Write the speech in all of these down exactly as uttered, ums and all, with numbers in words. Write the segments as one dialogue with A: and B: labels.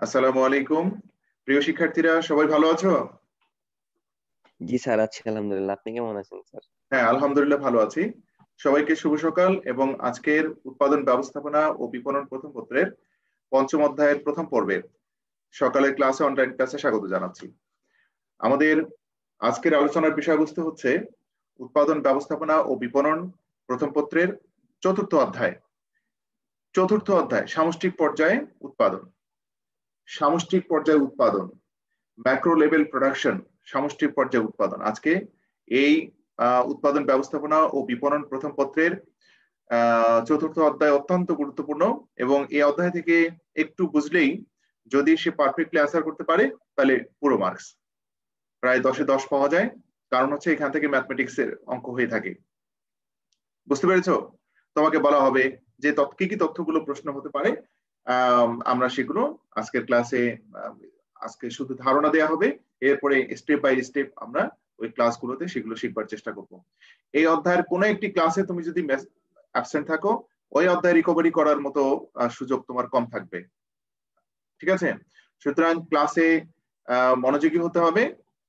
A: আসসালামু আলাইকুম। প্রিয় শিক্ষার্থীরা, সবাই ভালো আছো?
B: জি স্যার, আছি আলহামদুলিল্লাহ। আপনি কেমন আছেন স্যার?
A: হ্যাঁ, আলহামদুলিল্লাহ ভালো আছি। সবাইকে শুভ সকাল এবং আজকের উৎপাদন ব্যবস্থাপনা ও বিপণন প্রথম পত্রের পঞ্চম অধ্যায়ের প্রথম পর্বের সকালের ক্লাসে অনলাইন ক্লাসে স্বাগত জানাচ্ছি। আমাদের আজকের আলোচনার বিষয়বস্তু হচ্ছে উৎপাদন ব্যবস্থাপনা ও বিপণন প্রথম পত্রের চতুর্থ অধ্যায়। চতুর্থ অধ্যায় সামষ্টিক পর্যায়ে উৎপাদন। সামষ্টিক পর্যায়ে উৎপাদন, ম্যাক্রো লেভেল প্রোডাকশন, সামষ্টিক পর্যায়ে উৎপাদন। আজকে এই উৎপাদন ব্যবস্থাপনা ও বিপণন প্রথম পত্রের চতুর্থ অধ্যায় অত্যন্ত গুরুত্বপূর্ণ এবং এই অধ্যায় থেকে একটু বুঝলেই যদি সে পারফেক্টলি অ্যান্সার করতে পারে তাহলে পুরো মার্কস প্রায় দশে দশ পাওয়া যায়। কারণ হচ্ছে এখান থেকে ম্যাথমেটিক্স এর অঙ্ক হয়ে থাকে। বুঝতে পেরেছো? তোমাকে বলা হবে যে কি কি তথ্যগুলো প্রশ্ন হতে পারে। আহ আমরা সেগুলো আজকের ক্লাসে আজকে শুধু ধারণা দেওয়া হবে, এরপরে স্টেপ বাই স্টেপ আমরা ওই ক্লাসগুলোতে সেগুলো শিখবার চেষ্টা করব। এই অধ্যায়ের কোনো একটি ক্লাসে তুমি যদি অ্যাবসেন্ট থাকো, ওই অধ্যায় রিকভারি করার মতো সুযোগ তোমার কম থাকবে। ঠিক আছে? সুতরাং ক্লাসে মনোযোগী হতে হবে।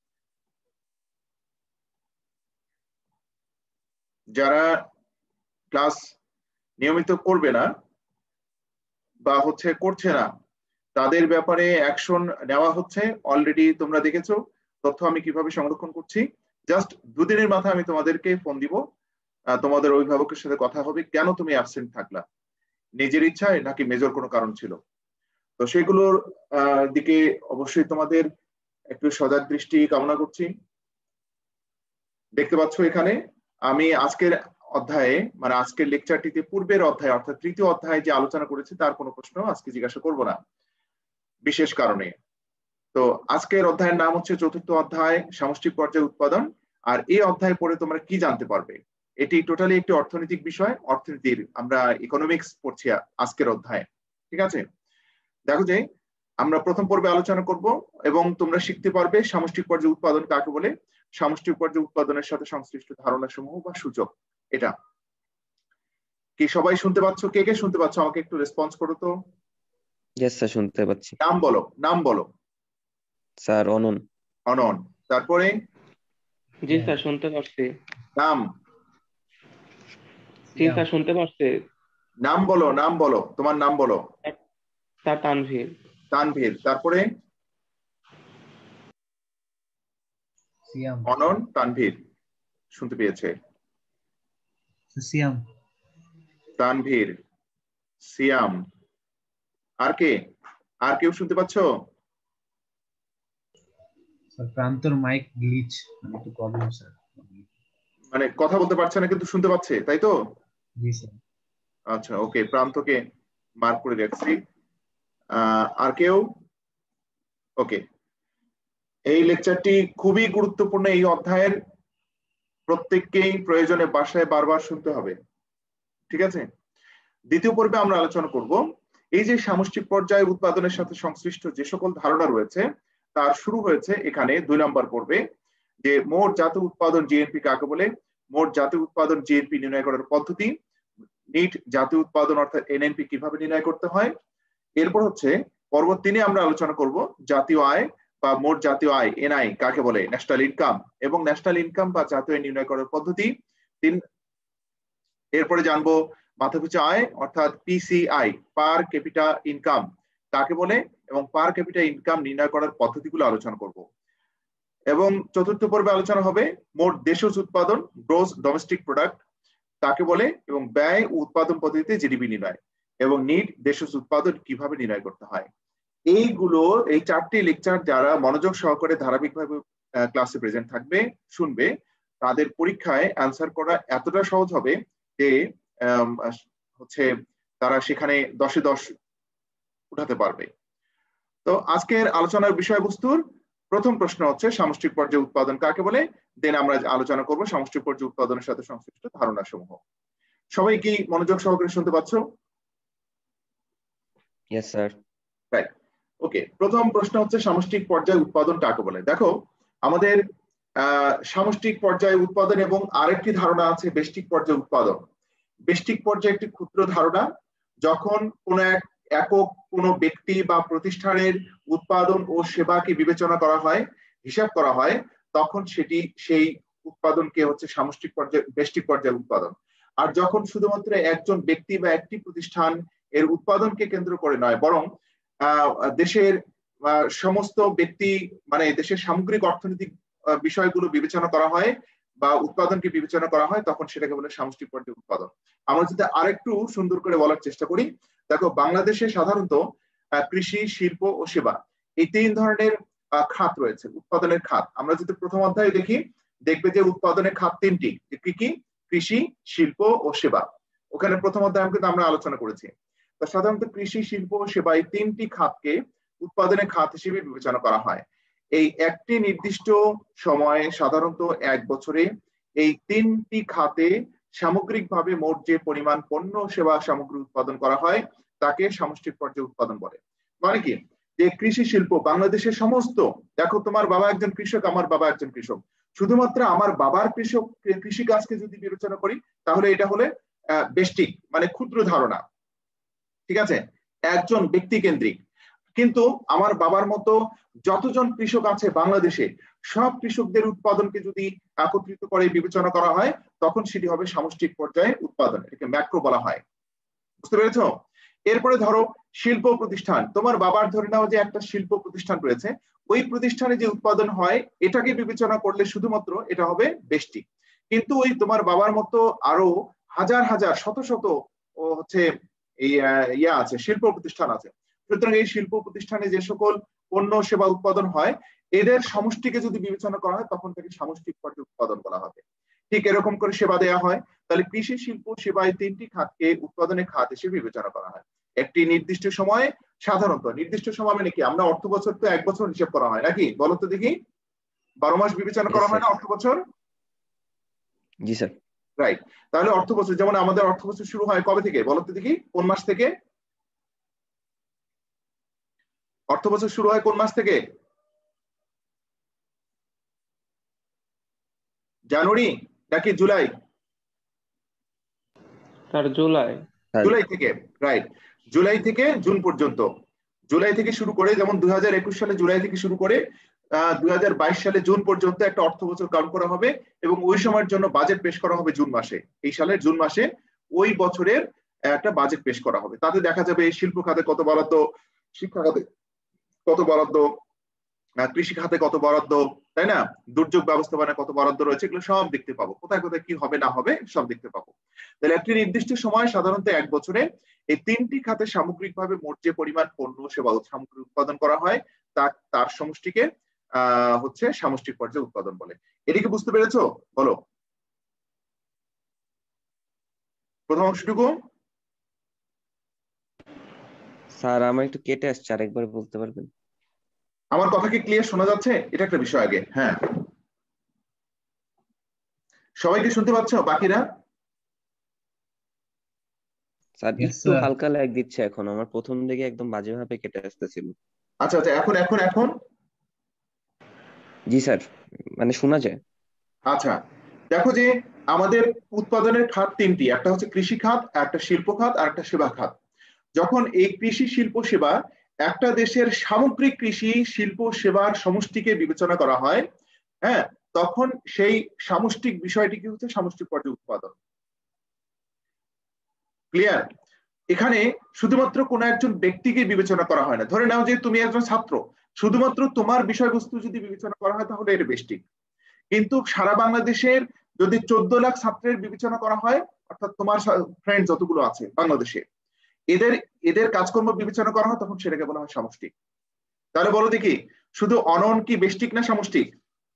A: যারা ক্লাস নিয়মিত করবে না বা হচ্ছে করছে না, তাদের ব্যাপারে অ্যাকশন নেওয়া হচ্ছে। অলরেডি তোমরা দেখেছো তথ্য আমি কিভাবে সংরক্ষণ করছি। জাস্ট দুদিনের মাথায় আমি তোমাদেরকে ফোন দিব, তোমাদের অভিভাবকের সাথে কথা হবে কেন তুমি অ্যাবসেন্ট থাকলা, নিজের ইচ্ছায় নাকি মেজর কোনো কারণ ছিল। তো সেগুলোর দিকে অবশ্যই তোমাদের একটু সজাগ দৃষ্টি কামনা করছি। দেখতে পাচ্ছ এখানে আমি আজকের অধ্যায়ে মানে আজকের লেকচারটিতে পূর্বের অধ্যায় অর্থাৎ তৃতীয় অধ্যায়ে যে আলোচনা করেছি তার কোনো প্রশ্ন আজকে জিজ্ঞাসা করব না বিশেষ কারণে। তো আজকের অধ্যায়ের নাম হচ্ছে চতুর্থ অধ্যায় সামষ্টিক পর্যায়ে উৎপাদন। আর এই অধ্যায় পড়ে তোমরা কি জানতে পারবে? এটি টোটালি একটি অর্থনৈতিক বিষয়, অর্থনীতির আমরা ইকোনমিক্স পড়ছি আজকের অধ্যায়ে। ঠিক আছে? দেখো যে আমরা প্রথম পর্বে আলোচনা করব এবং তোমরা শিখতে পারবে সামষ্টিক পর্যায়ে উৎপাদন কাকে বলে, সামষ্টিক পর্যায়ে উৎপাদনের সাথে সংশ্লিষ্ট ধারণা সমূহ বা সূচক। এটা কি সবাই শুনতে পাচ্ছ? কে কে শুনতে পাচ্ছ আমাকে একটু রেসপন্স করো তো।
B: ইয়েস স্যার, শুনতে পাচ্ছি।
A: নাম বলো, নাম বলো।
B: স্যার অনন।
A: অনন। তারপরে?
C: জি স্যার, শুনতে পাচ্ছি।
A: নাম?
C: জি স্যার, শুনতে পাচ্ছি।
A: নাম বলো, নাম বলো, তোমার নাম বলো।
C: স্যার তানভীর।
A: তানভীর। তারপরে?
D: সিয়াম।
A: অনন, তানভীর শুনতে পেয়েছে।
D: সিয়াম।
A: তানভীর, সিয়াম। আর কে? আর কেউ শুনতে পাচ্ছ?
D: স্যার প্রান্তর মাইক গ্লিচ, মানে একটু প্রবলেম স্যার,
A: মানে কথা বলতে পারছে না কিন্তু শুনতে পাচ্ছে, তাই তো?
D: জি স্যার।
A: আচ্ছা, ওকে, প্রান্তকে মার্ক করে রাখছি। আর কেউ? ওকে। এই লেকচারটি খুবই গুরুত্বপূর্ণ। এই অধ্যায়ের প্রত্যেককেই প্রয়োজনে বাসায় বারবার শুনতে হবে। ঠিক আছে? দ্বিতীয় পর্বে আমরা আলোচনা করব এই যে সামষ্টিক পর্যায়ে উৎপাদনের সাথে সংশ্লিষ্ট যে সকল ধারণা রয়েছে তার শুরু হয়েছে এখানে দুই নম্বর পর্বে, যে মোট জাতীয় উৎপাদন জিএনপি কাকে বলে, মোট জাতীয় উৎপাদন জিএনপি নির্ণয় করার পদ্ধতি, নিট জাতীয় উৎপাদন অর্থাৎ এনএনপি কিভাবে নির্ণয় করতে হয়। এরপর হচ্ছে পর্ব তিনে আমরা আলোচনা করব জাতীয় আয় বা মোট জাতীয় আয় এনআই কাকে বলে, ন্যাশনাল ইনকাম, এবং ন্যাশনাল ইনকাম বা জাতীয় আয় নির্ণয় করার পদ্ধতি। তিন এরপরে জানবো মাথাপিছু আয় অর্থাৎ পিসিআই, পার ক্যাপিটা ইনকাম কাকে বলে, এবং পার ক্যাপিটা ইনকাম নির্ণয় করার পদ্ধতিগুলো আলোচনা করব। এবং চতুর্থ পর্বে আলোচনা হবে মোট দেশজ উৎপাদন, গ্রোস ডোমেস্টিক প্রোডাক্ট কাকে বলে, এবং ব্যয় ও উৎপাদন পদ্ধতিতে জিডিপি নির্ণয়, এবং নিট দেশজ উৎপাদন কিভাবে নির্ণয় করতে হয়। এইগুলো এই চারটি লেকচার যারা মনোযোগ সহকারে ধারাবাহিকভাবে ক্লাসে প্রেজেন্ট থাকবে, শুনবে, তাদের পরীক্ষায় অ্যান্সার করা এতটা সহজ হবে যে হচ্ছে তারা সেখানে দশে দশ উঠাতে পারবে। তো আজকের আলোচনার বিষয়বস্তুর প্রথম প্রশ্ন হচ্ছে সামষ্টিক পর্যায়ে উৎপাদন কাকে বলে, দেন আমরা আলোচনা করব সামষ্টিক পর্যায়ে উৎপাদনের সাথে সংশ্লিষ্ট ধারণা সমূহ। সবাই কি মনোযোগ সহকারে শুনতে পাচ্ছ?
B: Yes sir.
A: Right, okay. প্রথম প্রশ্ন হচ্ছে সামষ্টিক পর্যায়ে উৎপাদন কাকে বলে। দেখো আমাদের আহ সামষ্টিক পর্যায়ে উৎপাদন এবং আরেকটি ধারণা আছে বেষ্টিক পর্যায়ে উৎপাদন। বেষ্টিক পর্যায়ে একটি ক্ষুদ্র ধারণা, যখন কোন এক একক কোনো ব্যক্তি বা প্রতিষ্ঠানের উৎপাদন ও সেবাকে বিবেচনা করা হয়, হিসাব করা হয়, তখন সেটি সেই উৎপাদনকে হচ্ছে সামষ্টিক পর্যায়ে ব্যষ্টিক পর্যায়ে উৎপাদন। আর যখন শুধুমাত্র একজন ব্যক্তি বা একটি প্রতিষ্ঠান এর উৎপাদনকে কেন্দ্র করে নয়, বরং আহ দেশের সমস্ত ব্যক্তি মানে দেশের সামগ্রিক অর্থনৈতিক বিষয়গুলো বিবেচনা করা হয় বা উৎপাদনকে বিবেচনা করা হয়, তখন সেটাকে বলে সামষ্টিক পর্যায়ে উৎপাদন। আমরা যদি আরেকটু সুন্দর করে বলার চেষ্টা করি, দেখো বাংলাদেশে সাধারণত কৃষি, শিল্প ও সেবা এই তিন ধরনের খাত রয়েছে, উৎপাদনের খাত। আমরা যদি প্রথম অধ্যায়ে দেখি, দেখবে যে উৎপাদনের খাত তিনটি, কি কি? কৃষি, শিল্প ও সেবা। ওখানে প্রথম অধ্যায়ে কিন্তু আমরা আলোচনা করেছি। তো সাধারণত কৃষি, শিল্প ও সেবা এই তিনটি খাতকে উৎপাদনের খাত হিসেবে বিবেচনা করা হয়। এই একটি নির্দিষ্ট সময়ে সাধারণত এক বছরে এই তিনটি খাতে সামগ্রিকভাবে মোট যে পরিমাণ পণ্য সেবা সামগ্রী উৎপাদন করা হয় তাকে সামষ্টিক পর্যায়ে উৎপাদন বলে। মানে কি? যে কৃষি শিল্প বাংলাদেশের সমস্ত, দেখো তোমার বাবা একজন কৃষক, আমার বাবা একজন কৃষক, শুধুমাত্র আমার বাবার কৃষক কৃষি কাজকে যদি বিবেচনা করি তাহলে এটা হলে আহ ব্যষ্টিক মানে ক্ষুদ্র ধারণা, ঠিক আছে, একজন ব্যক্তি কেন্দ্রিক। কিন্তু আমার বাবার মতো যতজন কৃষক আছে বাংলাদেশে, সব কৃষকদের উৎপাদনকে যদি একত্রিত করে বিবেচনা করা হয় তখন সেটি হবে সামষ্টিক পর্যায়ে উৎপাদন, এটাকে ম্যাক্রো বলা হয়। বুঝতে পেরেছো? এরপরে ধরো শিল্প প্রতিষ্ঠান, তোমার বাবার ধরে নাও যে একটা শিল্প প্রতিষ্ঠান রয়েছে, ওই প্রতিষ্ঠানে যে উৎপাদন হয় এটাকে বিবেচনা করলে শুধুমাত্র এটা হবে ব্যষ্টিক। কিন্তু ওই তোমার বাবার মতো আরো হাজার হাজার শত শত ও হচ্ছে এই ইয়া আছে, শিল্প প্রতিষ্ঠান আছে। সুতরাং এই শিল্প প্রতিষ্ঠানে যে সকল পণ্য সেবা উৎপাদন হয় এদের সমষ্টিকে যদি বিবেচনা করা হয় তখন তাকে সামষ্টিক পর্যায়ে উৎপাদন বলা হবে। ঠিক এরকম করে সেবা দেওয়া হয়। তাহলে কৃষি, শিল্প, সেবা এই তিনটি খাতকে উৎপাদনের খাত হিসেবে বিবেচনা করা হয় একটি নির্দিষ্ট সময়ে। সাধারণত নির্দিষ্ট সময় মানে কি? আমরা অর্থ বছর তো এক বছর হিসাব করা হয় নাকি, বলো তো দেখি? বারো মাস বিবেচনা করা হয় না অর্থ বছর?
B: জি স্যার।
A: রাইট। তাহলে অর্থ বছর, যেমন আমাদের অর্থ বছর শুরু হয় কবে থেকে বলো তো দেখি? কোন মাস থেকে অর্থ বছর শুরু হয়? কোন মাস থেকে? জানুয়ারি নাকি জুলাই?
C: স্যার জুলাই।
A: জুলাই থেকে, রাইট। জুলাই থেকে জুন পর্যন্ত, জুলাই থেকে শুরু করে, যেমন দুই হাজার একুশ সালে জুলাই থেকে শুরু করে আহ দুই হাজার বাইশ সালে জুন পর্যন্ত একটা অর্থ বছর কাউন্ট করা হবে এবং ওই সময়ের জন্য বাজেট পেশ করা হবে জুন মাসে। এই সালের জুন মাসে ওই বছরের একটা বাজেট পেশ করা হবে। তাতে দেখা যাবে শিল্প খাতে কত বরাদ্দ, শিক্ষা খাতে কত বরাদ্দ, কৃষি খাতে কত বরাদ্দ, তাই না, দুর্যোগ ব্যবস্থাপনায় কত বরাদ্দ রয়েছে, এগুলো সব দেখতে পাবো। কোথায় কোথায় কি হবে না হবে সব দেখতে পাবো। তাহলে একটি নির্দিষ্ট সময় সাধারণত এক বছরে এই তিনটি খাতে সামগ্রিকভাবে মোট যে পরিমাণ পণ্য সেবা সামগ্রী উৎপাদন করা হয় তা তার সমষ্টিকে আহ হচ্ছে সামষ্টিক পর্যায়ে উৎপাদন বলে। এদিকে বুঝতে পেরেছো? বলো প্রথম অংশটুকু।
B: স্যার আমার একটু কেটে আসছে, আরেকবার বলতে পারবেন?
A: আমার কথা কি ক্লিয়ার শোনা যাচ্ছে? এটা একটা বিষয় আগে। হ্যাঁ, সবাইকে শুনতে পাচ্ছ? বাকিরা?
B: স্যার একটু হালকা ল্যাগ দিচ্ছে এখন, আমার প্রথম দিকে একদম বাজেভাবে কেটে আসতেছিল।
A: আচ্ছা আচ্ছা, এখন এখন এখন
B: জি স্যার, মানে শোনা যায়।
A: আচ্ছা, দেখো যে আমাদের উৎপাদনের খাত তিনটি, একটা হচ্ছে কৃষি খাত, একটা শিল্প খাত আর একটা সেবা খাত। যখন এই কৃষি, শিল্প, সেবা একটা দেশের সামগ্রিক কৃষি, শিল্প, সেবার সমষ্টিকে বিবেচনা করা হয়, হ্যাঁ, তখন সেই সামষ্টিক বিষয়টি কি হচ্ছে সামষ্টিক পর্যায়ে উৎপাদন। ক্লিয়ার? এখানে শুধুমাত্র কোন একজন ব্যক্তিকে বিবেচনা করা হয় না। ধরে নাও যে তুমি একজন ছাত্র, শুধুমাত্র তোমার বিষয়বস্তু যদি বিবেচনা করা হয় তাহলে এটা ব্যষ্টিক। কিন্তু সারা বাংলাদেশের যদি চোদ্দ লাখ ছাত্রের বিবেচনা করা হয়, অর্থাৎ তোমার ফ্রেন্ড যতগুলো আছে বাংলাদেশে, এদের এদের কাজকর্ম বিবেচনা করা হয়, তখন সেটাকে বলা হয় সামষ্টিক। তাহলে বলো দেখি, শুধু অনন কি ব্যষ্টিক না সামষ্টিক?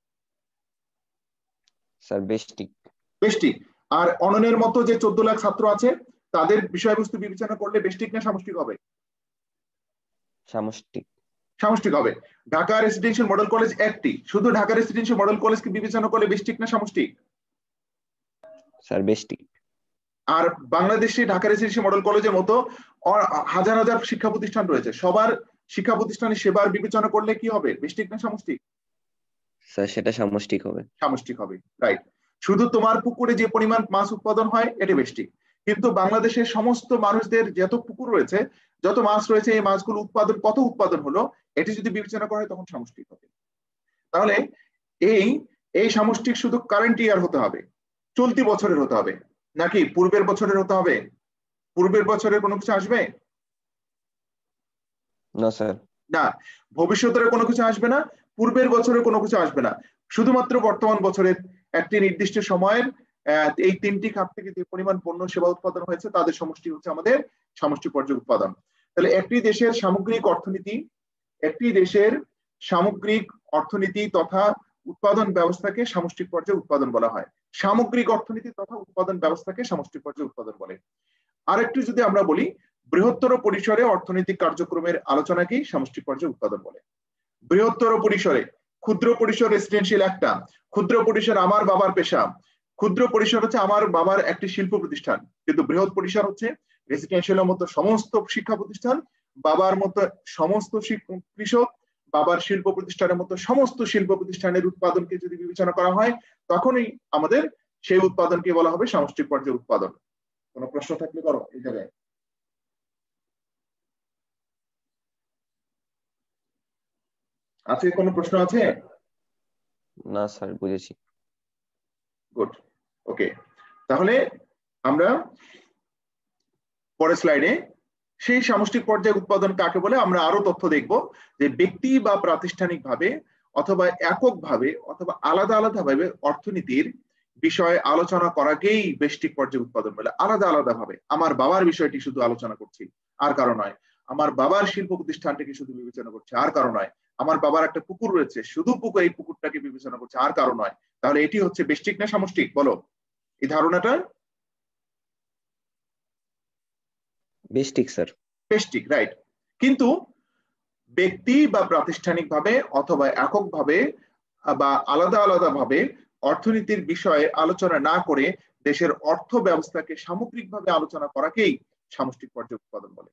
B: স্যার ব্যষ্টিক।
A: ব্যষ্টিক। আর অননের মতো যে চোদ্দ লাখ ছাত্র আছে তাদের বিষয়বস্তু বিবেচনা করলে ব্যষ্টিক না সামষ্টিক হবে?
B: সামষ্টিক।
A: সামষ্টিক হবে। ঢাকা রেসিডেন্সিয়াল মডেল কলেজ একটি, শুধু ঢাকা রেসিডেন্সিয়াল মডেল কলেজকে বিবেচনা করলে ব্যষ্টিক না সামষ্টিক?
B: স্যার ব্যষ্টিক।
A: আর বাংলাদেশে ঢাকা রেসিডেন্সিয়াল মডেল কলেজের মতো হাজার হাজার শিক্ষা প্রতিষ্ঠান রয়েছে, সবার শিক্ষা প্রতিষ্ঠানের সেবার বিবেচনা করলে কি হবে, ব্যষ্টিক না সামষ্টিক?
B: স্যার সেটা সামষ্টিক হবে।
A: সামষ্টিক হবে, রাইট। শুধু তোমার পুকুরে যে পরিমাণ মাছ উৎপাদন হয় এটা ব্যষ্টিক, কিন্তু বাংলাদেশের সমস্ত মানুষদের যত পুকুর রয়েছে যত মাছ রয়েছে এই মাছগুলো উৎপাদন কত উৎপাদন হলো এটি যদি বিবেচনা করা হয় তখন সামষ্টিক হবে। তাহলে এই এই সামষ্টিক শুধু কারেন্ট ইয়ার হতে হবে, চলতি বছরের হতে হবে, নাকি পূর্বের বছরের হতে হবে? পূর্বের বছরের কোনো কিছু আসবে
B: না স্যার।
A: না, ভবিষ্যতের কোনো কিছু আসবে না, পূর্বের বছরের কোনো কিছু আসবে না, শুধুমাত্র বর্তমান বছরের একটি নির্দিষ্ট সময়ের এই তিনটি খাত থেকে যে পরিমাণ পণ্য সেবা উৎপাদন হয়েছে তাদের সমষ্টি হচ্ছে আমাদের সামষ্টিক পর্যায়ে উৎপাদন। তাহলে একটি দেশের সামগ্রিক অর্থনীতি একটি দেশের সামগ্রিক অর্থনীতি তথা উৎপাদন ব্যবস্থাকে সামষ্টিক পর্যায়ে উৎপাদন বলা হয়। সামগ্রিক অর্থনীতি তথা উৎপাদন ব্যবস্থাকে সামষ্টিক পর্যায়ে উৎপাদন বলে। আরেকটু যদি আমরা বলি, বৃহত্তর পরিসরে অর্থনৈতিক কার্যক্রমের আলোচনাকেই সামষ্টিক পর্যায়ে উৎপাদন বলে। বৃহত্তর পরিসরে, ক্ষুদ্র পরিসর রেসিডেন্সিয়াল একটা, ক্ষুদ্র পরিসর আমার বাবার পেশা, ক্ষুদ্র পরিসর হচ্ছে আমার বাবার একটি শিল্প প্রতিষ্ঠান, কিন্তু বৃহৎ পরিসর হচ্ছে রেসিডেন্সিয়ালের মতো সমস্ত শিক্ষা প্রতিষ্ঠান, বাবার মতো সমস্ত কৃষক, বাবার শিল্প প্রতিষ্ঠানের মতো সমস্ত শিল্প প্রতিষ্ঠানের উৎপাদনকে যদি বিবেচনা করা হয় তখনই আমাদের সেই উৎপাদনকে বলা হবে সামষ্টিক পর্যায়ে উৎপাদন। কোনো প্রশ্ন থাকলে করো এই জায়গায়। আছে কোনো প্রশ্ন আছে?
B: না স্যার, বুঝেছি।
A: Good, okay. তাহলে আমরা পরের স্লাইডে সেই সামষ্টিক পর্যায়ে উৎপাদন কাকে বলে আমরা আরো তথ্য দেখব, যে ব্যক্তি বা প্রাতিষ্ঠানিক ভাবে অথবা এককভাবে অথবা আলাদা আলাদা ভাবে অর্থনীতির বিষয়ে আলোচনা করাকেই ব্যষ্টিক পর্যায়ে উৎপাদন বলে। আলাদা আলাদা ভাবে আমার বাবার বিষয়টি শুধু আলোচনা করছি আর কারণ নয়, আমার বাবার শিল্প প্রতিষ্ঠানটাকে শুধু বিবেচনা করছে আর কারণ নয়, আমার বাবার একটা পুকুর রয়েছে শুধু পুকুর এই পুকুরটাকে বিবেচনা করছে আর কারণ নয়। তাহলে এটি হচ্ছে ব্যষ্টিক না সামষ্টিক? বলো এই ধারণাটা।
B: ব্যষ্টিক স্যার।
A: ব্যষ্টিক, রাইট। কিন্তু ব্যক্তি বা প্রাতিষ্ঠানিক ভাবে অথবা এককভাবে বা আলাদা আলাদা ভাবে অর্থনীতির বিষয়ে আলোচনা না করে দেশের অর্থ ব্যবস্থাকে সামগ্রিকভাবে আলোচনা করাকেই সামষ্টিক পর্যায়ে উৎপাদন বলে।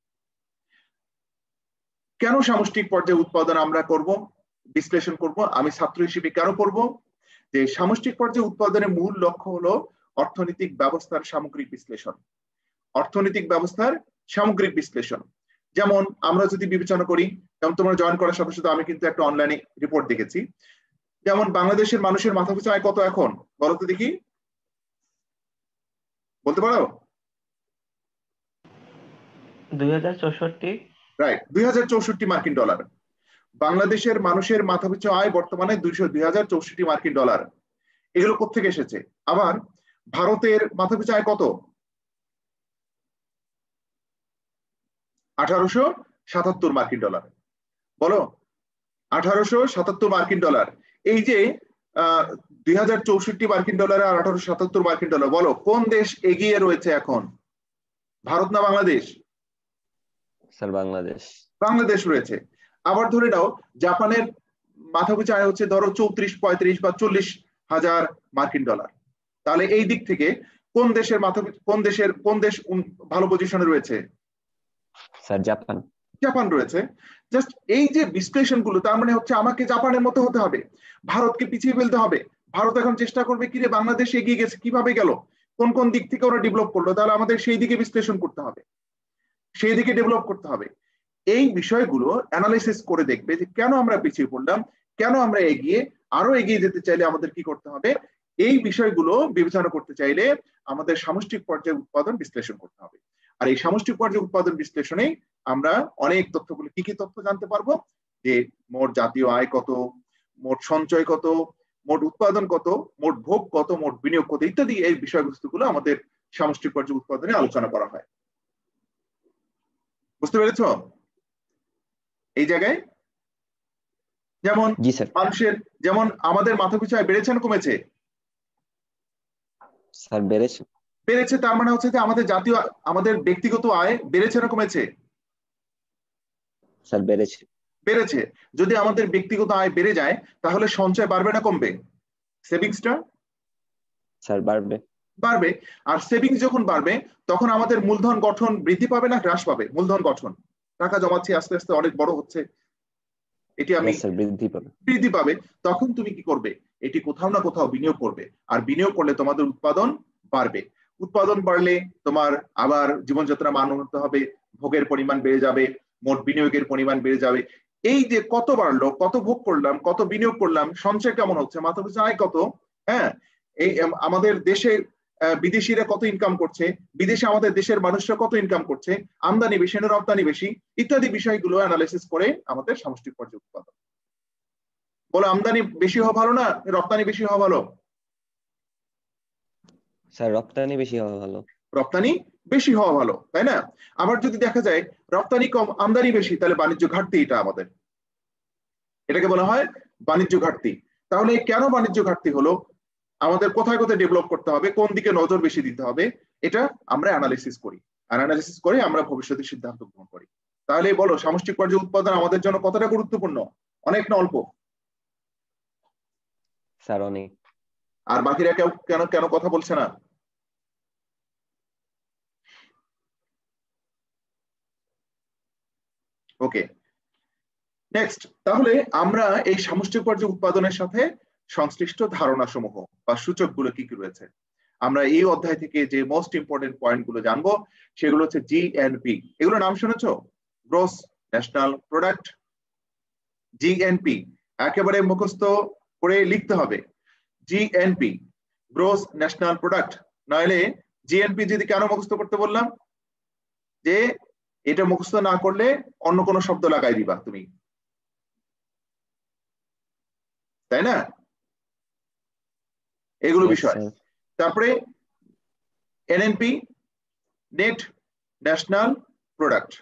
A: কেন সামষ্টিক পর্যায়ে উৎপাদন আমরা করব, বিশ্লেষণ করব, আমি ছাত্র হিসেবে কেন করব? যে সামষ্টিক পর্যায়ে উৎপাদনের মূল লক্ষ্য হলো অর্থনৈতিক ব্যবস্থার সামগ্রিক বিশ্লেষণ। অর্থনৈতিক ব্যবস্থার সামগ্রিক বিশ্লেষণ যেমন আমরা যদি বিবেচনা করি, যেমন তোমরা জয়েন করার সাথে সাথে আমি কিন্তু একটা অনলাইনে রিপোর্ট দেখেছি, যেমন বাংলাদেশের মানুষের মাথাপিছু আয় কত এখন বলো তো দেখি, বলতে পারো?
C: দুই হাজার চৌষট্টি।
A: রাইট, দুই হাজার চৌষট্টি মার্কিন ডলার। বাংলাদেশের মানুষের মাথাপিছু আয় বর্তমানে দুইশো দুই হাজার চৌষট্টি মার্কিন ডলার। এগুলো কোত্থেকে এসেছে? আবার ভারতের মাথাপিছু আয় কত? আঠারোশো সাতাত্তর মার্কিন ডলার। বলো, আঠারোশো সাতাত্তর মার্কিন ডলার। এই যে আহ দুই হাজার চৌষট্টি মার্কিন ডলার আর আঠারোশো সাতাত্তর মার্কিন ডলার, বলো কোন দেশ এগিয়ে রয়েছে এখন, ভারত না বাংলাদেশ?
B: স্যার বাংলাদেশ।
A: বাংলাদেশ রয়েছে। আবার ধরে নাও জাপানের মাথাপিছু আয় হচ্ছে ধরো চৌত্রিশ পঁয়ত্রিশ বা চল্লিশ হাজার মার্কিন ডলার। তাহলে এই দিক থেকে কোন দেশের মাথা কোন দেশের কোন দেশ ভালো পজিশনে রয়েছে?
B: Sir Japan.
A: জাপান রয়েছে। জাস্ট এই যে বিশ্লেষণগুলো, তার মানে হচ্ছে আমাকে জাপানের মতো হতে হবে, ভারতকে পিছিয়ে ফেলতে হবে। ভারত এখন চেষ্টা করবে কিরে বাংলাদেশ এগিয়ে গেছে কিভাবে গেল, কোন কোন দিক থেকে ওরা ডেভেলপ করলো, তাহলে আমাদের সেই দিকে বিশ্লেষণ করতে হবে, সেই দিকে ডেভেলপ করতে হবে। এই বিষয়গুলো অ্যানালাইসিস করে দেখবে যে কেন আমরা পিছিয়ে পড়লাম, কেন আমরা এগিয়ে আরো এগিয়ে যেতে চাইলে আমাদের কি করতে হবে। এই বিষয়গুলো বিবেচনা করতে চাইলে আমাদের সামষ্টিক পর্যায়ে উৎপাদন বিশ্লেষণ করতে হবে। আর এই সামষ্টিক পর্যায়ে উৎপাদন বিশ্লেষণে আমরা অনেক তথ্যগুলো, কি কি তথ্য জানতে পারবো, যে মোট জাতীয় আয় কত, মোট সঞ্চয় কত, মোট উৎপাদন কত, মোট ভোগ কত, মোট বিনিয়োগ কত ইত্যাদি এই বিষয়বস্তুগুলো আমাদের সামষ্টিক পর্যায়ে উৎপাদনে আলোচনা করা হয়। বুঝতে পেরেছ? এই জায়গায় যেমন মানুষের, যেমন আমাদের মাথাপিছু আয় বেড়েছে না কমেছে?
B: স্যার বেড়েছে।
A: বেড়েছে, তার মানে হচ্ছে যে আমাদের জাতীয় আমাদের ব্যক্তিগত আয় বেড়েছে না কমেছে?
B: স্যার বেড়েছে।
A: বেড়েছে। যদি আমাদের ব্যক্তিগত আয় বেড়ে যায় তাহলে সঞ্চয় বাড়বে না কমবে? সেভিংসটা
B: স্যার বাড়বে।
A: বাড়বে। আর সেভিংস যখন বাড়বে তখন আমাদের মূলধন গঠন বৃদ্ধি পাবে না হ্রাস পাবে? মূলধন গঠন, টাকা জমাচ্ছি আস্তে আস্তে অনেক বড় হচ্ছে, এটি আমি
B: বৃদ্ধি পাবে।
A: বৃদ্ধি পাবে। তখন তুমি কি করবে? এটি কোথাও না কোথাও বিনিয়োগ করবে, আর বিনিয়োগ করলে তোমাদের উৎপাদন বাড়বে। উৎপাদন বাড়লে তোমার আবার জীবনযাত্রা মান উন্নত হবে, ভোগের পরিমাণ বেড়ে যাবে, মোট বিনিয়োগের পরিমাণ বেড়ে যাবে। এই যে কত বাড়লো, কত ভোগ করলাম, কত বিনিয়োগ করলাম, সঞ্চয় কেমন হচ্ছে, মাথা পিছু আয় কত, হ্যাঁ, এই আমাদের দেশে বিদেশিরা কত ইনকাম করছে, বিদেশে আমাদের দেশের মানুষরা কত ইনকাম করছে, আমদানি বেশি না রপ্তানি বেশি, ইত্যাদি বিষয়গুলো অ্যানালাইসিস করে আমাদের সামষ্টিক পর্যায়ে উৎপাদন। বলো আমদানি বেশি হওয়া ভালো না রপ্তানি বেশি হওয়া ভালো?
B: স্যার রপ্তানি বেশি হওয়া ভালো।
A: রপ্তানি বেশি হওয়া ভালো, তাই না? আবার যদি দেখা যায় রপ্তানি কম আমদানি বেশি, তাহলে বাণিজ্য ঘাটতি, এটা আমাদের এটাকে বলা হয় বাণিজ্য ঘাটতি। তাহলে কেন বাণিজ্য ঘাটতি হলো, আমাদের কোথায় কোথায় ডেভেলপ করতে হবে, কোন দিকে নজর বেশি দিতে হবে, এটা আমরা অ্যানালাইসিস করি। আর অ্যানালাইসিস করে আমরা ভবিষ্যতে সিদ্ধান্ত গ্রহণ করি। তাহলে বলো সামষ্টিক পর্যায়ে উৎপাদন আমাদের জন্য কতটা গুরুত্বপূর্ণ? অনেক না অল্প?
B: স্যার অনেক।
A: আর বাকিরা কেউ কেন কেন কথা বলছে না? Okay, next. তাহলে আমরা এই সামষ্টিক পর্যায়ে উৎপাদনের সাথে সংশ্লিষ্ট ধারণা সমূহ বা সূচকগুলো কি কি রয়েছে, আমরা এই অধ্যায় থেকে যে মোস্ট ইম্পর্টেন্ট পয়েন্ট গুলো জানবো সেগুলো হচ্ছে জিএনপি। এগুলো নাম শুনেছো? Gross national product. জিএনপি একেবারে মুখস্থ করে লিখতে হবে, জিএনপি গ্রস ন্যাশনাল প্রোডাক্ট। নইলে জিএনপি যদি কেন মুখস্থ করতে বললাম, যে এটা মুখস্থ না করলে অন্য কোনো শব্দ লাগাই দিবা তুমি, তাই না? এগুলো বিষয়। তারপরে NNP net national product,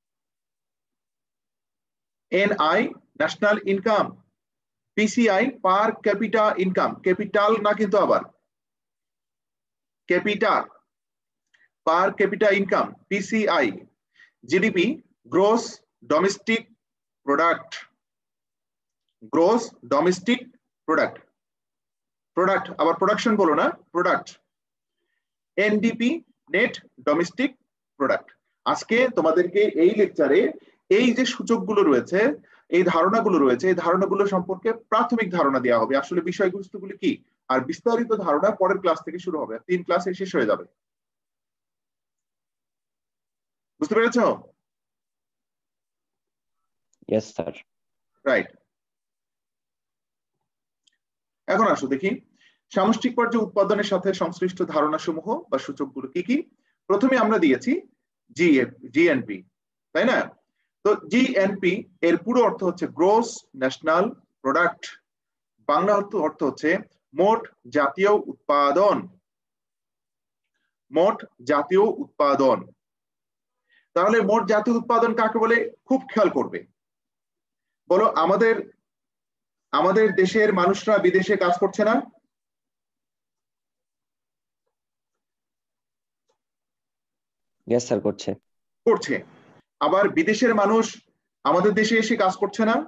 A: NI national income, PCI per capita income, capital না কিন্তু, আবার capital per capita income, PCI. GDP gross domestic product, gross domestic product, product আবার প্রোডাকশন বলো না, product. NDP net domestic product. আজকে তোমাদেরকে এই লেকচারে এই যে সূচকগুলো রয়েছে, এই ধারণাগুলো রয়েছে, এই ধারণাগুলো সম্পর্কে প্রাথমিক ধারণা দেওয়া হবে, আসলে বিষয়বস্তুগুলো কি, আর বিস্তারিত ধারণা পরের ক্লাস থেকে শুরু হবে, তিন ক্লাসে শেষ হয়ে যাবে। বুঝতে পেরেছো?
B: Yes sir.
A: রাইট। এখন আসো দেখি সামষ্টিক পর্যায়ে উৎপাদনের সাথে সংশ্লিষ্ট ধারণা সমূহ বা সূচকগুলো কি কি। প্রথমে আমরা দিয়েছি জিএনপি, তাই না? তো জিএনপি এর পুরো অর্থ হচ্ছে গ্রোস ন্যাশনাল প্রোডাক্ট, বাংলা অর্থ হচ্ছে মোট জাতীয় উৎপাদন, মোট জাতীয় উৎপাদন। তাহলে মোট জাতীয় উৎপাদন কাকে বলে খুব খেয়াল করবে। বলো আমাদের আমাদের দেশের মানুষরা বিদেশে কাজ করছে না?
B: ইয়েস স্যার করছে।
A: করছে। আবার বিদেশের মানুষ আমাদের দেশে এসে কাজ করছে না?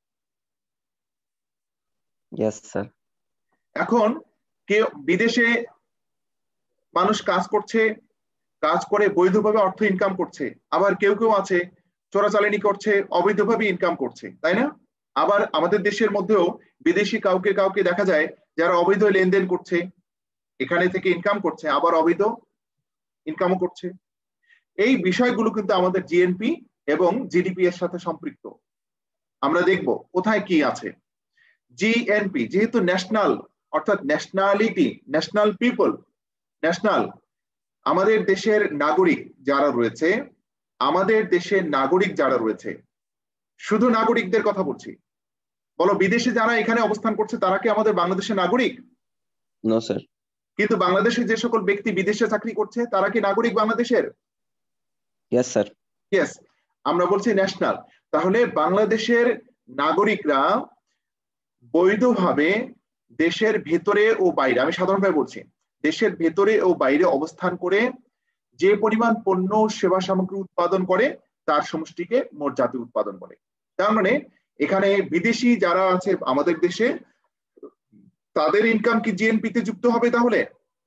B: Yes sir.
A: এখন কে বিদেশে মানুষ কাজ করছে, কাজ করে বৈধভাবে অর্থ ইনকাম করছে, আবার কেউ কেউ আছে চোরাচালানি করছে, অবৈধভাবে ইনকাম করছে, তাই না? আবার আমাদের দেশের মধ্যেও বিদেশি কাউকে কাউকে দেখা যায় যারা অবৈধ লেনদেন করছে, এখানে থেকে ইনকাম করছে, আবার অবৈধ ইনকামও করছে। এই বিষয়গুলো কিন্তু আমাদের জিএনপি এবং জিডিপি এর সাথে সম্পৃক্ত। আমরা দেখব কোথায় কি আছে। জিএনপি যেহেতু ন্যাশনাল, অর্থাৎ ন্যাশনালিটি, ন্যাশনাল পিপল, ন্যাশনাল আমাদের দেশের নাগরিক যারা রয়েছে, আমাদের দেশের নাগরিক যারা রয়েছে, শুধু নাগরিকদের কথা বলছি। বলো বিদেশে যারা এখানে অবস্থান করছে তারা কি আমাদের বাংলাদেশের নাগরিক?
B: No sir.
A: কিন্তু বাংলাদেশে যে সকল ব্যক্তি বিদেশে চাকরি করছে তারা কি নাগরিক বাংলাদেশের?
B: Yes sir.
A: ইয়েস, আমরা বলছি ন্যাশনাল। তাহলে বাংলাদেশের নাগরিকরা বৈধভাবে দেশের ভেতরে ও বাইরে, আমি সাধারণভাবে বলছি, দেশের ভেতরে ও বাইরে অবস্থান করে যে পরিমাণ পণ্য সেবা সামগ্রী উৎপাদন করে তার সমষ্টিকে মোট জাতীয় উৎপাদন বলে। তার মানে এখানে বিদেশি যারা আছে আমাদের দেশে, তাদের ইনকাম কি জিএনপি তে যুক্ত হবে? তাহলে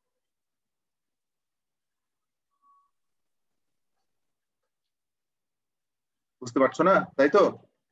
A: বুঝতে পারছো না, তাই তো?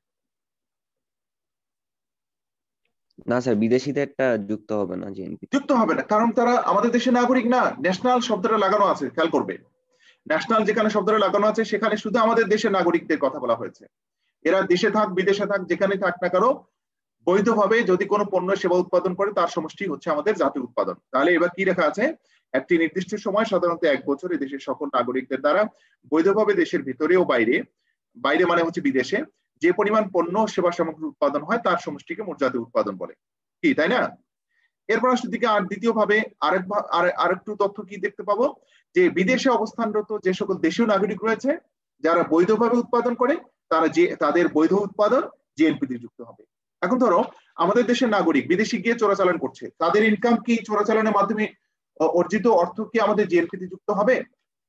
B: না স্যার, বিদেশিদেরটা যুক্ত হবে না জিএনপি।
A: যুক্ত হবে না, কারণ তারা আমাদের দেশের নাগরিক না। ন্যাশনাল শব্দটা লাগানো আছে, খেয়াল করবে। ন্যাশনাল যেখানে শব্দটা লাগানো আছে সেখানে শুধু আমাদের দেশের নাগরিকদের কথা বলা হয়েছে। এরা দেশে থাক বিদেশে থাক যেখানে থাক না কারো বৈধভাবে যদি কোনো পণ্য সেবা উৎপাদন করে তার সমষ্টি হচ্ছে আমাদের জাতীয় উৎপাদন। তাহলে এবার কি লেখা আছে, একটি নির্দিষ্ট সময় সাধারণত এক বছর দেশের সকল নাগরিকদের দ্বারা বৈধভাবে দেশের ভিতরে ও বাইরে, বাইরে মানে হচ্ছে বিদেশে, যে পরিমাণ পণ্য সেবা সামগ্রী উৎপাদন হয় তার সমষ্টিকে মোট জাতীয় উৎপাদন বলে। কি তাই না? এরপর আসলে দিকে আর দ্বিতীয় ভাবে আরেক আরেকটু তথ্য কি দেখতে পাবো, যে বিদেশে অবস্থানরত যে সকল দেশীয় নাগরিক রয়েছে যারা বৈধভাবে উৎপাদন করে তারা যে তাদের বৈধ উৎপাদন জিএনপি তে যুক্ত হবে। এখন ধরো আমাদের দেশের নাগরিক বিদেশে গিয়ে চোরাচালান করছে, তাদের ইনকাম কি চোরাচালানের মাধ্যমে অর্জিত অর্থ কি আমাদের জিএনপি তে যুক্ত হবে?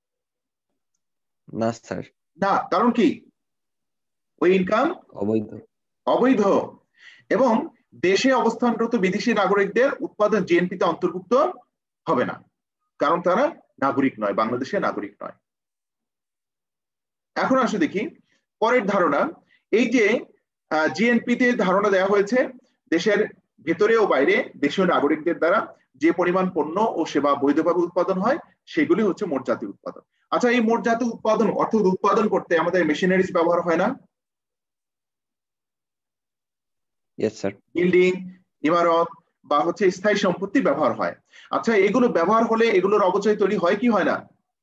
B: না স্যার,
A: না। কারণ কি? ওই ইনকাম
B: অবৈধ
A: অবৈধ এবং দেশে অবস্থানরত বিদেশি নাগরিকদের উৎপাদন জিএনপি তে অন্তর্ভুক্ত হবে না, কারণ তারা নাগরিক নয়, বাংলাদেশের নাগরিক নয়। এখন আসলে দেখি পরের ধারণা, এই যে জিএনপি তে ধারণা দেওয়া হয়েছে দেশের ভেতরে ও বাইরে দেশীয় নাগরিকদের দ্বারা যে পরিমাণ পণ্য ও সেবা বৈধভাবে উৎপাদন হয় সেগুলি হচ্ছে মোট জাতীয় উৎপাদন। আচ্ছা, এই মোট জাতীয় উৎপাদন অর্থাৎ উৎপাদন করতে আমাদের মেশিনারিজ ব্যবহার হয় না?
B: Yes sir.
A: বিল্ডিং, ইমারত বা হচ্ছে স্থায়ী সম্পত্তি ব্যবহার হয়। আচ্ছা, এগুলো ব্যবহার হলে এগুলোর অপচয় তৈরি হয় কি হয় না?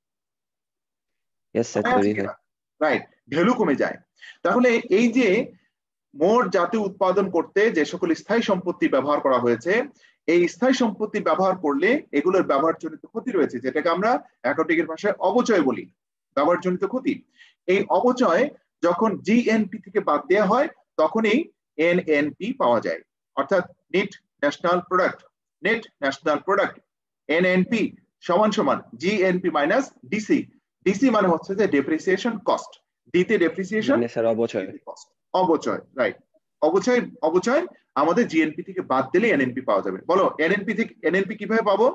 B: ইয়েস স্যার, তৈরি হয়।
A: রাইট, ভ্যালু কমে যায়। তাহলে এই যে মোট জাতীয় উৎপাদন করতে যে সকল স্থায়ী সম্পত্তি ব্যবহার করা হয়েছে, এই স্থায়ী সম্পত্তি ব্যবহার করলে এগুলোর ব্যবহারজনিত ক্ষতি রয়েছে, যেটাকে আমরা অ্যাকাউন্টিংয়ের ভাষায় অবচয় বলি, ব্যবহারজনিত ক্ষতি। এই অবচয় যখন জিএনপি থেকে বাদ দেওয়া হয় তখনই এনএনপি পাওয়া যায়, অর্থাৎ net national product. Net national product NNP সমান সমান জিএনপি মাইনাস ডিসি। ডিসি মানে হচ্ছে যে ডেপ্রিসিয়েশন কস্ট, ডিতে ডেপ্রিসিয়েশন
B: মানে স্যার অবচয়
A: কস্ট, অবচয়। রাইট, অবচয় অবচয় আমাদের জিএনপি থেকে বাদ দিলে এনএনপি পাওয়া যাবে। বলো এনএনপি থেকে এনএনপি কিভাবে পাবো?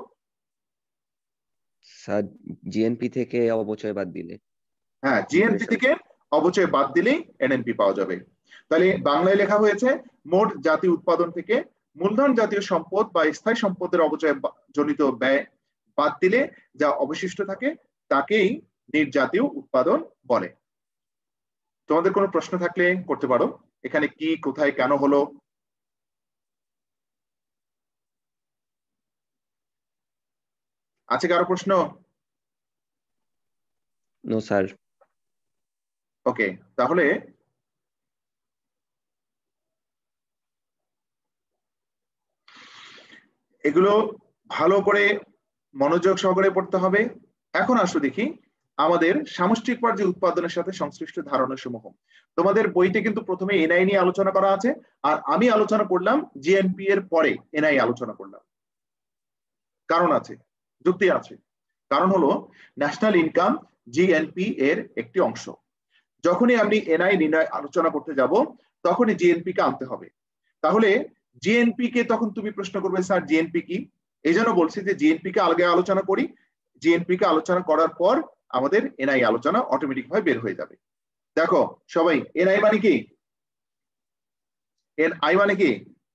B: স্যার জিএনপি থেকে অবচয় বাদ দিলে।
A: হ্যাঁ, জিএনপি থেকে অবচয় বাদ দিলেই এনএনপি পাওয়া যাবে। তাহলে বাংলায় লেখা হয়েছে মোট জাতীয় উৎপাদন থেকে মূলধন জাতীয় সম্পদ বা স্থায়ী সম্পদের অবচয় জনিত ব্যয় বাদ দিলে যা অবশিষ্ট থাকে তাকেই নির্জাতীয় উৎপাদন বলে। তোমাদের কোনো প্রশ্ন থাকলে করতে পারো, এখানে কি কোথায় কেন হলো? আছে কারো প্রশ্ন?
B: No sir.
A: ওকে, তাহলে এগুলো ভালো করে মনোযোগ সহকারে পড়তে হবে। এখন আসো দেখি আমাদের সামষ্টিক পর্যায়ে উৎপাদনের সাথে সংশ্লিষ্ট ধারণা সমূহ। তোমাদের বইতে কিন্তু প্রথমে এনআই নিয়ে আলোচনা করা আছে, আর আমি আলোচনা করলাম জিএনপি এর পরে এনআই আলোচনা করলাম। কারণ আছে, যুক্তি আছে। কারণ হলো ন্যাশনাল ইনকাম জিএনপি এর একটি অংশ। যখনই আমি এনআই নির্ণয় আলোচনা করতে যাব তখনই জিএনপি কে আনতে হবে। তাহলে জিএনপি কে তখন তুমি প্রশ্ন করবে স্যার জিএনপি কি? এই জন্য বলছি যে জিএনপি কে আগে আলোচনা করি, জিএনপি কে আলোচনা করার পর আমাদের এনআই আলোচনা অটোমেটিক ভাবে বের হয়ে যাবে। দেখো সবাই, এনআই মানে কি? এনআই মানে কি?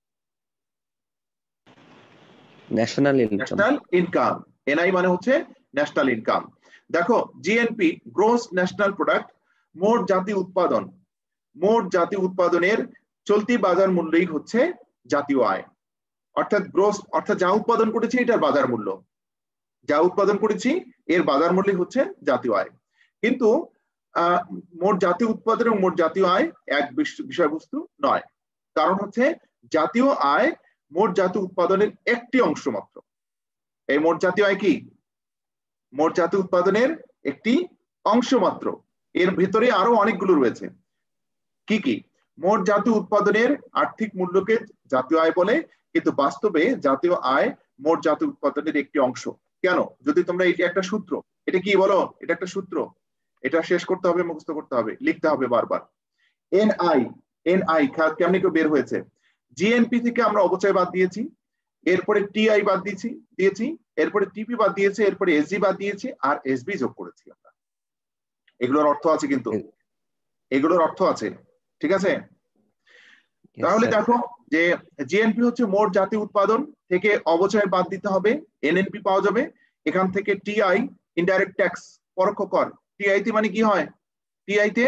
B: National income.
A: National income. NI মানে হচ্ছে ন্যাশনাল ইনকাম। দেখো জিএনপি গ্রোস ন্যাশনাল প্রোডাক্ট, মোট জাতীয় উৎপাদন। মোট জাতীয় উৎপাদনের চলতি বাজার মূল্যই হচ্ছে জাতীয় আয়, অর্থাৎ গ্রোস অর্থাৎ যা উৎপাদন করেছি এটার বাজার মূল্য, যা উৎপাদন করেছি এর বাজার মূল্যই হচ্ছে জাতীয় আয়। কিন্তু আহ মোট জাতীয় উৎপাদন এবং মোট জাতীয় আয় এক বিষয়বস্তু নয়। কারণ হচ্ছে জাতীয় আয় মোট জাতীয় উৎপাদনের একটি অংশ মাত্র। এই মোট জাতীয় আয় কি? মোট জাতীয় উৎপাদনের একটি অংশ মাত্র। এর ভিতরে আরো অনেকগুলো রয়েছে। কি কি? মোট জাতীয় উৎপাদনের আর্থিক মূল্যকে জাতীয় আয় বলে, কিন্তু বাস্তবে জাতীয় আয় মোট জাতীয় উৎপাদনের একটি অংশ। কেন? যদি তোমরা এটা একটা সূত্র, এটা কি বলো? এটা একটা সূত্র, এটা শেষ করতে হবে, মুখস্থ করতে হবে, লিখতে হবে বারবার। এনআই, এনআই কেমনি করে বের হয়েছে? জিএনপি থেকে আমরা অবচয় বাদ দিয়েছি, এরপরে টিআই বাদ দিয়েছি দিয়েছি এরপরে টিপি বাদ দিয়েছি, এরপরে এসজি বাদ দিয়েছি, আর এসবি যোগ করেছি আমরা। এগুলোর অর্থ আছে, কিন্তু এগুলোর অর্থ আছে, ঠিক আছে? তাহলে দেখো যে জিএনপি হচ্ছে মোট জাতীয় উৎপাদন থেকে অবচয় বাদ দিতে হবে, এনএনপি পাওয়া যাবে। এখান থেকে টিআই ইনডাইরেক্ট ট্যাক্স পরোক্ষ কর। টিআইতে মানে কি হয়? টিআইতে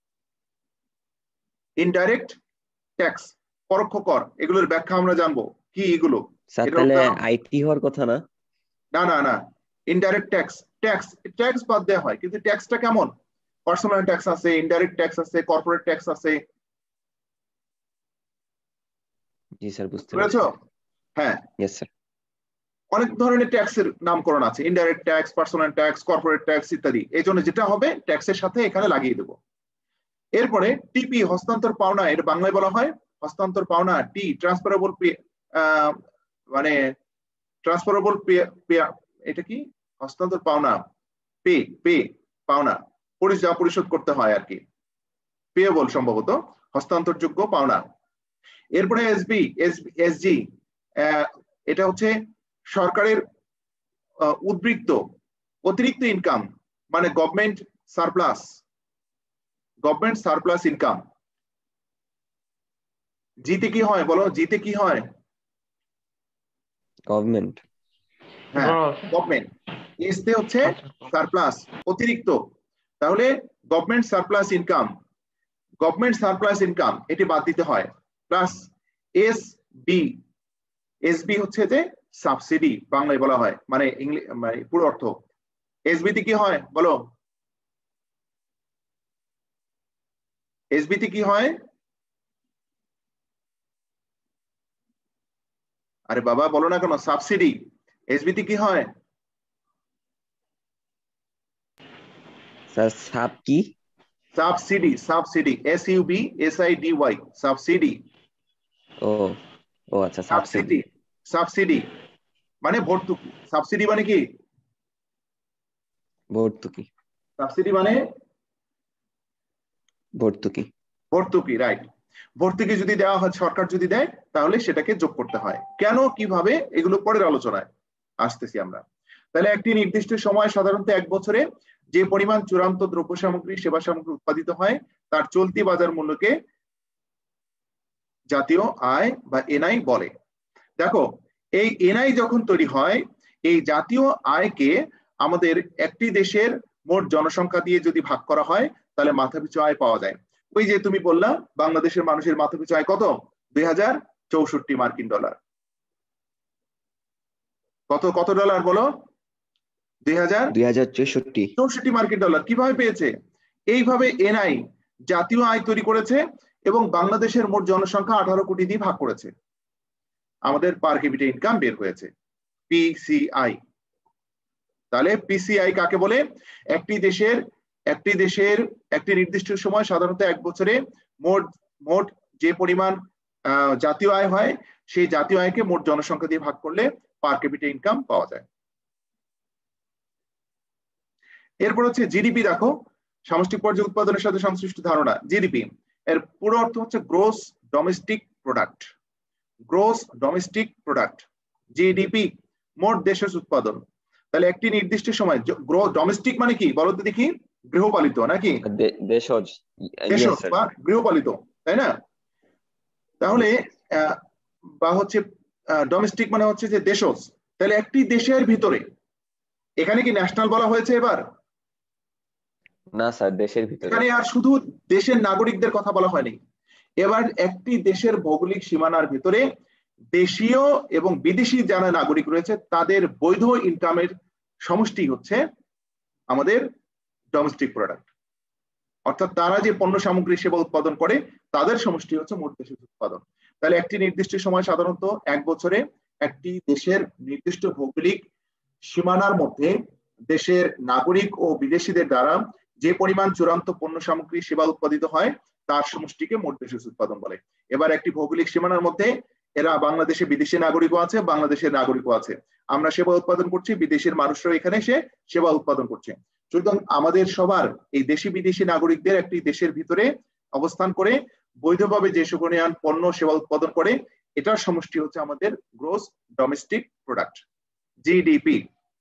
A: ইনডাইরেক্ট ট্যাক্স, পরোক্ষ কর, এগুলোর ব্যাখ্যা আমরা জানবো কি এগুলো।
B: স্যার
A: এটার
B: তাহলে
A: উদাহরণ-
B: আইটি হওয়ার কথা না?
A: না না না, ইনডাইরেক্ট ট্যাক্স, ট্যাক্স ট্যাক্স বাদ দেওয়া হয়, কিন্তু ট্যাক্সটা কেমন? পার্সোনাল ট্যাক্স আছে, ইনডাইরেক্ট ট্যাক্স আছে, কর্পোরেট ট্যাক্স আছে।
B: জি স্যার, বুঝতে
A: বুঝেছো?
B: পেরেছি।
A: হ্যাঁ,
B: ইয়েস স্যার।
A: অনেক ধরনের ট্যাক্সের নামকরণ আছে, indirect tax, personal tax, corporate tax ইত্যাদি। এই জন্য যেটা হবে ট্যাক্সের সাথে এখানে লাগিয়ে দেবো। এরপরে টিপি, হস্তান্তর পাওনা, এর বাংলায় বলা হয় হস্তান্তর পাওনা। টি, ট্রান্সফারেবল, মানে ট্রান্সফারেবল, এটা কি? হস্তান্তর পাওনা, পে, পে পাওনা, যা পরিশোধ করতে হয় আর কি, পেয়েবল সম্ভবত, হস্তান্তরযোগ্য পাওনা। এরপরে এসবি, এসজি, এটা হচ্ছে সরকারের উদ্বৃত্ত, অতিরিক্ত ইনকাম, মানে government surplus, government surplus income. জিতে কি হয় বলো, জিতে কি হয়?
B: গভর্নমেন্ট।
A: হ্যাঁ, গভর্নমেন্ট। এসতে হচ্ছে সারপ্লাস, অতিরিক্ত। তাহলে government surplus income, government surplus income এটি বাদ দিতে হয়। Plus S B, S B হচ্ছে যে সাবসিডি বাংলায় বলা হয়, মানে ইংলিশ মানে পুরো অর্থ। এসবিতে কি হয় বলো, এসবিতে কি হয়? আরে বাবা বলো না কেন, সাবসিডি। এসবিতে কি হয়?
B: স্যার সাব কি?
A: Subsidy, subsidy, S U B S I D Y, subsidy.
B: ও ও আচ্ছা, সাবসিডি।
A: সাবসিডি, সাবসিডি মানে ভর্তুকি। সাবসিডি মানে কি?
B: ভর্তুকি।
A: সাবসিডি মানে
B: ভর্তুকি।
A: ভর্তুকি, রাইট। ভর্তুকি যদি দেওয়া হয়, সরকার যদি দেয়, তাহলে সেটাকে যোগ করতে হয়। কেন, কিভাবে, এগুলো পরের আলোচনায় আসতেছি আমরা। তাহলে একটি নির্দিষ্ট সময়, সাধারণত এক বছরে, যে পরিমাণ চূড়ান্ত দ্রব্য সামগ্রী, সেবা সামগ্রী উৎপাদিত হয়, তার চলতি বাজার মূল্যকে জাতীয় আয় বা এনআই বলে। দেখো, এই এনআই যখন তৈরি হয়, এই জাতীয় আয়কে আমাদের একটি দেশের মোট জনসংখ্যা দিয়ে যদি ভাগ করা হয়, তাহলে মাথাপিছু আয় পাওয়া যায়। ওই যে তুমি বললা বাংলাদেশের মানুষের মাথাপিছু আয় কত? দুই হাজার চৌষট্টি মার্কিন ডলার। কত কত ডলার বলো? দুই হাজার
B: দুই হাজার চৌষট্টি
A: চৌষট্টি মার্কিন ডলার। কিভাবে পেয়েছে? এইভাবে এনআই জাতীয় আয় তৈরি করেছে এবং বাংলাদেশের মোট জনসংখ্যা আঠারো কোটি দিয়ে ভাগ করেছে। আমাদের পার ক্যাপিটা ইনকাম বের হয়েছে, পিসিআই। তাহলে পিসিআই কাকে বলে? একটি দেশের একটি দেশের একটি নির্দিষ্ট সময়, সাধারণত এক বছরে, মোট মোট যে পরিমাণ জাতীয় আয় হয়, সেই জাতীয় আয়কে মোট জনসংখ্যা দিয়ে ভাগ করলে পার ক্যাপিটা ইনকাম পাওয়া যায়। এরপর হচ্ছে জিডিপি। দেখো, সামষ্টিক পর্যায়ে উৎপাদনের সাথে সংশ্লিষ্ট ধারণা। জিডিপি এর পুরো অর্থ হচ্ছে gross domestic product. Gross domestic product, GDP, মোট দেশের উৎপাদন। তাহলে একটি নির্দিষ্ট সময়, গ্রো ডোমেস্টিক মানে কি বলো তো দেখি? গৃহপালিত নাকি?
B: দেশজ,
A: দেশজ বা গৃহপালিত, তাই না? তাহলে বা হচ্ছে ডোমেস্টিক মানে হচ্ছে যে দেশজ। তাহলে একটি দেশের ভিতরে, এখানে কি ন্যাশনাল বলা হয়েছে এবার?
B: না স্যার, দেশের ভিতরে।
A: এখানে আর শুধু দেশের নাগরিকদের কথা বলা হয়নি, এবার একটি দেশের ভৌগোলিক সীমানার ভিতরে দেশীয় এবং বিদেশি যারা নাগরিক রয়েছে, তাদের বৈধ ইনকামের সমষ্টি হচ্ছে আমাদের ডোমেস্টিক প্রোডাক্ট। অর্থাৎ তারা যে পণ্য সামগ্রী সেবা উৎপাদন করে, তাদের সমষ্টি হচ্ছে মোট দেশের উৎপাদন। তাহলে একটি নির্দিষ্ট সময়, সাধারণত এক বছরে, একটি দেশের নির্দিষ্ট ভৌগোলিক সীমানার মধ্যে দেশের নাগরিক ও বিদেশিদের দ্বারা যে পরিমাণ চূড়ান্ত পণ্য সামগ্রী সেবা উৎপাদিত হয়, তার সমষ্টিকে মোট দেশের উৎপাদন বলে। এবার একটি ভৌগোলিক সীমানার মধ্যে এরা বাংলাদেশে বিদেশি নাগরিকও আছে, বাংলাদেশের নাগরিকও আছে। আমরা সেবা উৎপাদন করছি, বিদেশের মানুষরা এখানে এসে সেবা উৎপাদন করছে। সুতরাং আমাদের সবার এই দেশি বিদেশি নাগরিকদের একটি দেশের ভিতরে অবস্থান করে বৈধভাবে যে সকল পণ্য সেবা উৎপাদন করে, এটার সমষ্টি হচ্ছে আমাদের গ্রোস ডোমেস্টিক প্রোডাক্ট, জিডিপি।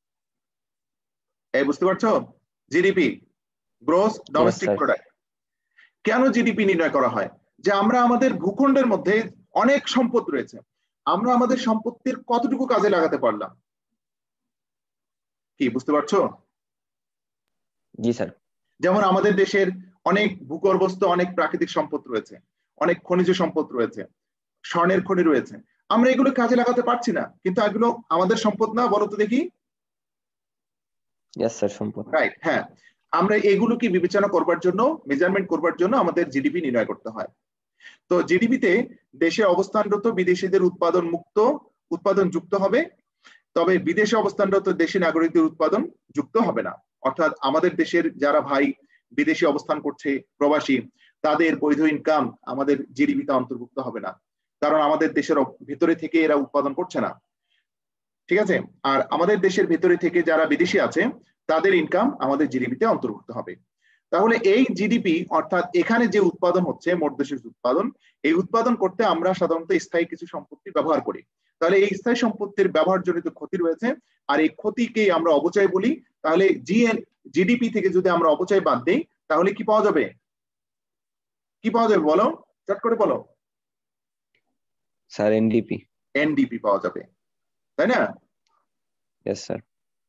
A: এই বুঝতে পারছো? GDP, gross domestic product. কেন জিডিপি নির্ণয় করা হয়? যে আমরা আমাদের ভূখণ্ডের মধ্যে অনেক সম্পদ রয়েছে, আমরা আমাদের সম্পত্তির কতটুকু কাজে লাগাতে পারলাম, কি বুঝতে পারছো?
B: জি স্যার।
A: যেমন আমাদের দেশের অনেক ভূগর্ভস্থ অনেক প্রাকৃতিক সম্পদ রয়েছে, অনেক খনিজ সম্পদ রয়েছে, স্বর্ণের খনি রয়েছে, আমরা এগুলো কাজে লাগাতে পারছি না, কিন্তু এগুলো আমাদের সম্পদ না, বলো তো দেখি?
B: ইয়েস স্যার, সম্পদ।
A: রাইট, হ্যাঁ। আমরা এগুলোকে বিবেচনা করবার জন্য, মেজারমেন্ট করবার জন্য আমাদের জিডিপি নির্ণয় করতে হয়। তো জিডিপিতে দেশে অবস্থানরত বিদেশিদের উৎপাদন মুক্ত উৎপাদন যুক্ত হবে, তবে বিদেশে অবস্থানরত দেশি নাগরিকদের উৎপাদন যুক্ত হবে না। অর্থাৎ আমাদের দেশের যারা ভাই বিদেশে অবস্থান করছে, প্রবাসী, তাদের বৈধ ইনকাম আমাদের জিডিপিতে অন্তর্ভুক্ত হবে না, কারণ আমাদের দেশের ভেতরে থেকে এরা উৎপাদন করছে না, ঠিক আছে? আর আমাদের দেশের ভেতরে থেকে যারা বিদেশি আছে তাদের ইনকাম আমাদের জিডিপিতে অন্তর্ভুক্ত হবে। তাহলে এই জিডিপি অর্থাৎ এখানে যে উৎপাদন হচ্ছে, মোট দেশের উৎপাদন, এই উৎপাদন করতে আমরা সাধারণত স্থায়ী কিছু সম্পত্তি ব্যবহার করি। তাহলে এই স্থায়ী সম্পত্তির ব্যবহারজনিত ক্ষতি রয়েছে, আর এই ক্ষতিকে আমরা অপচয় বলি। তাহলে জিএন জিডিপি থেকে যদি আমরা অপচয় বাদ দেই তাহলে কি পাওয়া যাবে? কি পাওয়া যাবে বলো, চট করে বলো।
B: Sir NDP.
A: এনডিপি পাওয়া যাবে, তাই না?
B: Yes sir.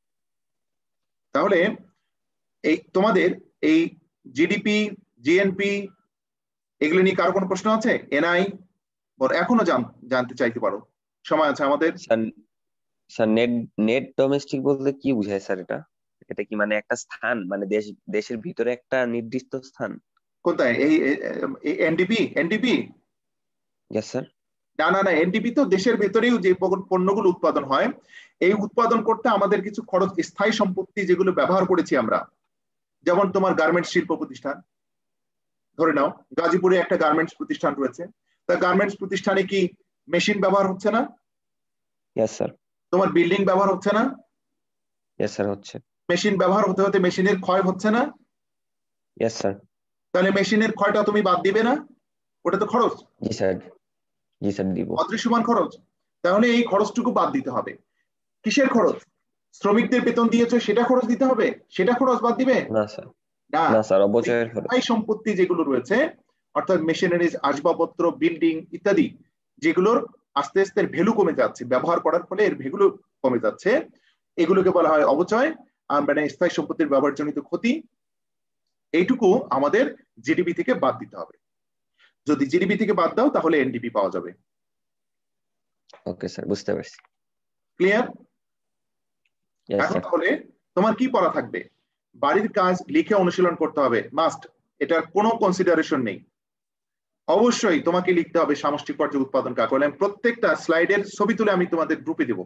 A: তাহলে এই তোমাদের এই জিডিপি, জিএনপি এগুলো নিয়ে কারো কোনো প্রশ্ন আছে? এনআই এখনো জানতে চাইতে পারো, সময় আছে আমাদের।
B: স্যার নেট নেট ডোমেস্টিক বলতে কি বোঝায় স্যার? এটা এটা কি মানে একটা স্থান, মানে দেশ দেশের ভিতরে একটা নির্দিষ্ট স্থান?
A: কোথায়? এই এনডিপি? NDP
B: yes sir.
A: না না না, এনডিপি তো দেশের ভেতরেই যে পণ্যগুলো উৎপাদন হয়, এই উৎপাদন করতে আমাদের কিছু খরচ, স্থায়ী সম্পত্তি যেগুলো ব্যবহার করেছি আমরা, যেমন তোমার গার্মেন্টস শিল্প প্রতিষ্ঠান ধরে নাও, গাজীপুরে একটা গার্মেন্টস প্রতিষ্ঠান রয়েছে, তা গার্মেন্টস প্রতিষ্ঠানে কি মেশিন ব্যবহার হচ্ছে না?
B: Yes sir.
A: তোমার বিল্ডিং ব্যবহার হচ্ছে না?
B: ইয়েস স্যার, হচ্ছে।
A: মেশিন ব্যবহার হতে হতে মেশিনের ক্ষয় হচ্ছে না?
B: Yes sir.
A: তাহলে মেশিনের ক্ষয়টা তুমি বাদ দিবে না? ওটা তো খরচ।
B: জি স্যার। জি স্যার, দিব।
A: অদৃশ্যমান খরচ। তাহলে এই খরচটুকু বাদ দিতে হবে। কিসের খরচ? শ্রমিকদের বেতন দিয়েছো সেটা খরচ দিতে হবে, সেটা খরচ বাদ দিবে
B: না স্যার। না স্যার, অপচয়ের খরচ।
A: এই সম্পত্তি যেগুলো রয়েছে অর্থাৎ মেশিনারিজ, আসবাবপত্র, বিল্ডিং ইত্যাদি, যেগুলোর আস্তে আস্তে ভ্যালু কমে যাচ্ছে, ব্যবহার করার ফলে এর ভ্যালু কমে যাচ্ছে, এগুলোকে বলা হয় অপচয়, আর মানে স্থায়ী সম্পত্তির ব্যবহারজনিত ক্ষতি। এইটুকু আমাদের জিডিপি থেকে বাদ দিতে হবে। যদি জিডিপি থেকে বাদ দাও তাহলে এনডিপি পাওয়া যাবে।
B: ওকে স্যার, বুঝতে পারছি।
A: ক্লিয়ার? এখন তাহলে তোমার কি পড়া থাকবে? বাড়ির কাজ লিখে অনুশীলন করতে হবে, মাস্ট, এটা কোনো কনসিডারেশন নেই। অবশ্যই তোমাকে লিখতে হবে সামষ্টিক পর্যায়ে উৎপাদন কাকে বলে। প্রত্যেকটা স্লাইডের ছবি তুলে আমি তোমাদের গ্রুপে দেব।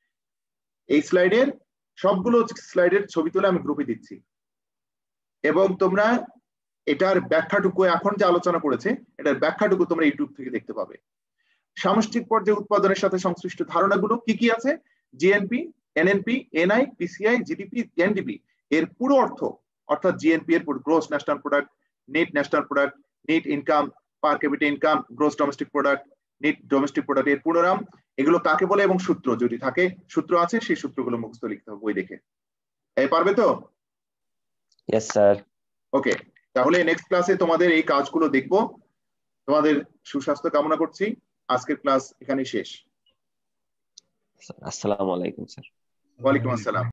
A: এই স্লাইডের সবগুলো স্লাইডের ছবি তুলে আমি গ্রুপে দিচ্ছি, এবং তোমরা এটার ব্যাখ্যাটুকু, এখন যে আলোচনা করেছে এটার ব্যাখ্যাটুকু তোমরা ইউটিউব থেকে দেখতে পাবে। সামষ্টিক পর্যায়ে উৎপাদনের সাথে সংশ্লিষ্ট ধারণাগুলো কি কি আছে, GNP, NNP, NI, PCI, GDP, NDP এর পুরো অর্থ, অর্থাৎ জিএনপি এর gross national product, net national product, net income, per capita income, gross domestic product, net domestic product এর পুরো নাম, এগুলো কাকে বলে এবং সূত্র যদি থাকে, সূত্র আছে সেই সূত্রগুলো মুখস্থ লিখতে হবে বই দেখে। এই পারবে তো?
B: Yes sir.
A: ওকে, তাহলে নেক্সট ক্লাসে তোমাদের এই কাজগুলো দেখবো। তোমাদের সুস্বাস্থ্য কামনা করছি। আজকের ক্লাস এখানেই শেষ।
B: আসসালামু আলাইকুম স্যার।
A: ওয়ালাইকুম আসসালাম।